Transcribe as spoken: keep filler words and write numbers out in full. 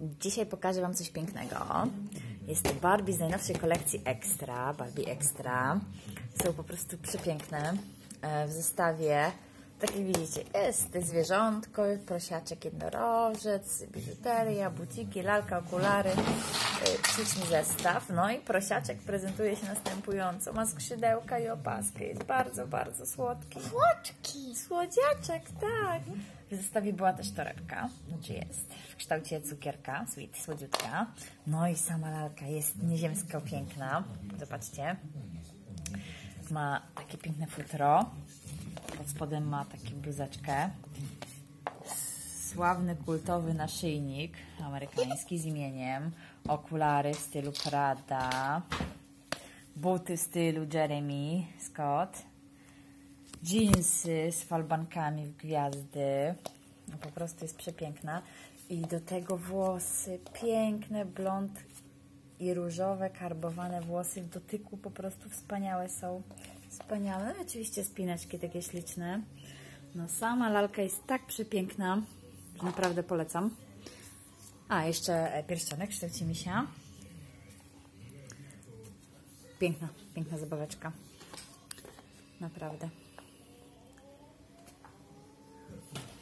Dzisiaj pokażę Wam coś pięknego. Jest to Barbie z najnowszej kolekcji Extra, Barbie Extra. Są po prostu przepiękne. W zestawie, tak jak widzicie, jest zwierzątko, prosiaczek, jednorożec, biżuteria, buciki, lalka, okulary, śliczny zestaw. No i prosiaczek prezentuje się następująco. Ma skrzydełka i opaskę. Jest bardzo, bardzo słodki. Słodki. Słodziaczek, tak. W zestawie była też torebka, znaczy jest, w kształcie cukierka, sweet, słodziutka. No i sama lalka jest nieziemsko piękna. Zobaczcie. Ma takie piękne futro. Pod spodem ma taką bluzeczkę. Sławny, kultowy naszyjnik amerykański z imieniem. Okulary w stylu Prada. Buty w stylu Jeremy Scott. Jeansy z falbankami w gwiazdy. No, po prostu jest przepiękna. I do tego włosy. Piękne, blond i różowe, karbowane włosy. W dotyku po prostu wspaniałe są. Wspaniałe. No i oczywiście spineczki takie śliczne. No sama lalka jest tak przepiękna, że naprawdę polecam. A, jeszcze pierścionek w kształcie misia. Piękna, piękna zabaweczka. Naprawdę.